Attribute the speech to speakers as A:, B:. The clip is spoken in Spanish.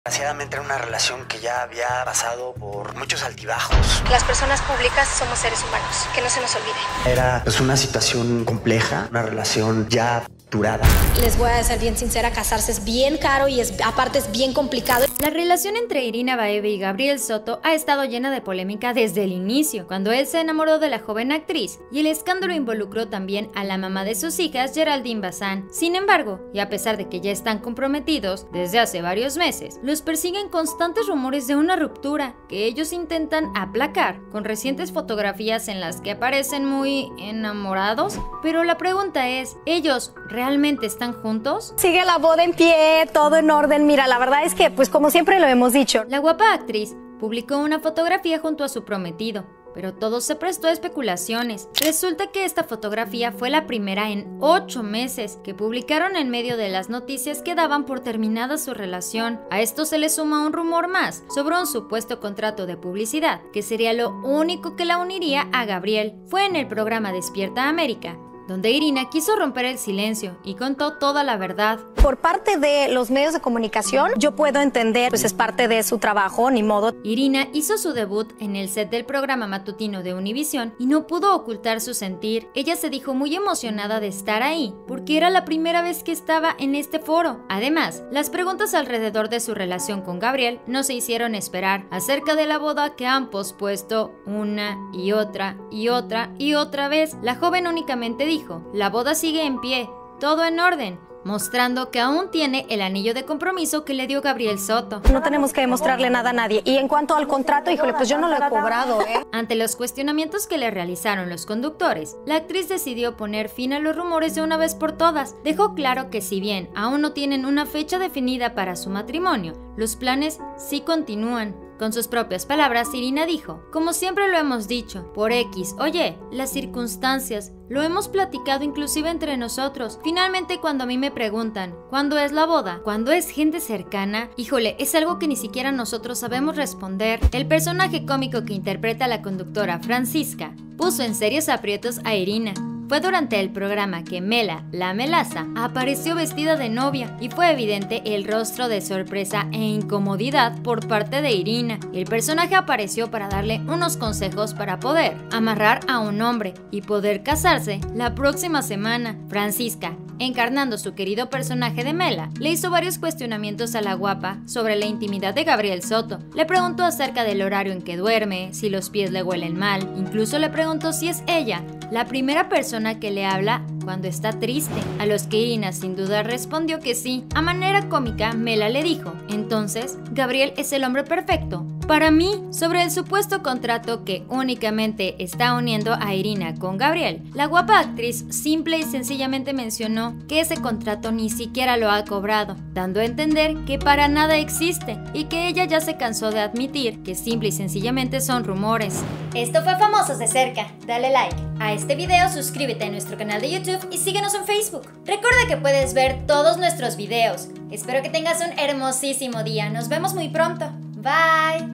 A: Desgraciadamente era una relación que ya había pasado por muchos altibajos.
B: Las personas públicas somos seres humanos, que no se nos olvide.
A: Era pues una situación compleja, una relación ya durada.
C: Les voy a ser bien sincera, casarse es bien caro y aparte es bien complicado.
D: La relación entre Irina Baeva y Gabriel Soto ha estado llena de polémica desde el inicio, cuando él se enamoró de la joven actriz, y el escándalo involucró también a la mamá de sus hijas, Geraldine Bazán. Sin embargo, y a pesar de que ya están comprometidos desde hace varios meses, los persiguen constantes rumores de una ruptura que ellos intentan aplacar con recientes fotografías en las que aparecen muy enamorados. Pero la pregunta es, ¿ellos realmente están juntos?
C: Sigue la boda en pie, todo en orden. Mira, la verdad es que, pues como siempre lo hemos dicho,
D: la guapa actriz publicó una fotografía junto a su prometido, pero todo se prestó a especulaciones. Resulta que esta fotografía fue la primera en 8 meses que publicaron en medio de las noticias que daban por terminada su relación. A esto se le suma un rumor más sobre un supuesto contrato de publicidad, que sería lo único que la uniría a Gabriel. Fue en el programa Despierta América, donde Irina quiso romper el silencio y contó toda la verdad.
C: Por parte de los medios de comunicación, yo puedo entender, pues es parte de su trabajo, ni modo.
D: Irina hizo su debut en el set del programa matutino de Univisión y no pudo ocultar su sentir. Ella se dijo muy emocionada de estar ahí, porque era la primera vez que estaba en este foro. Además, las preguntas alrededor de su relación con Gabriel no se hicieron esperar, acerca de la boda que han pospuesto una y otra y otra y otra vez. La joven únicamente dijo: la boda sigue en pie, todo en orden, mostrando que aún tiene el anillo de compromiso que le dio Gabriel Soto.
C: No tenemos que demostrarle nada a nadie. Y en cuanto al contrato, híjole, pues yo no lo he cobrado,
D: Ante los cuestionamientos que le realizaron los conductores, la actriz decidió poner fin a los rumores de una vez por todas. Dejó claro que si bien aún no tienen una fecha definida para su matrimonio, los planes sí continúan. Con sus propias palabras, Irina dijo: como siempre lo hemos dicho, por X, oye, las circunstancias, lo hemos platicado inclusive entre nosotros. Finalmente, cuando a mí me preguntan, ¿cuándo es la boda? ¿Cuándo es gente cercana? Híjole, es algo que ni siquiera nosotros sabemos responder. El personaje cómico que interpreta a la conductora Francisca puso en serios aprietos a Irina. Fue durante el programa que Mela, la melaza, apareció vestida de novia y fue evidente el rostro de sorpresa e incomodidad por parte de Irina. El personaje apareció para darle unos consejos para poder amarrar a un hombre y poder casarse la próxima semana. Francisca, encarnando su querido personaje de Mela, le hizo varios cuestionamientos a la guapa sobre la intimidad de Gabriel Soto. Le preguntó acerca del horario en que duerme, si los pies le huelen mal, incluso le preguntó si es ella la primera persona que le habla cuando está triste, a los que Irina sin duda respondió que sí. A manera cómica, Mela le dijo: entonces, Gabriel es el hombre perfecto para mí. Sobre el supuesto contrato que únicamente está uniendo a Irina con Gabriel, la guapa actriz simple y sencillamente mencionó que ese contrato ni siquiera lo ha cobrado, dando a entender que para nada existe y que ella ya se cansó de admitir que simple y sencillamente son rumores.
E: Esto fue Famosos de Cerca. Dale like a este video, suscríbete a nuestro canal de YouTube y síguenos en Facebook. Recuerda que puedes ver todos nuestros videos. Espero que tengas un hermosísimo día. Nos vemos muy pronto. Bye.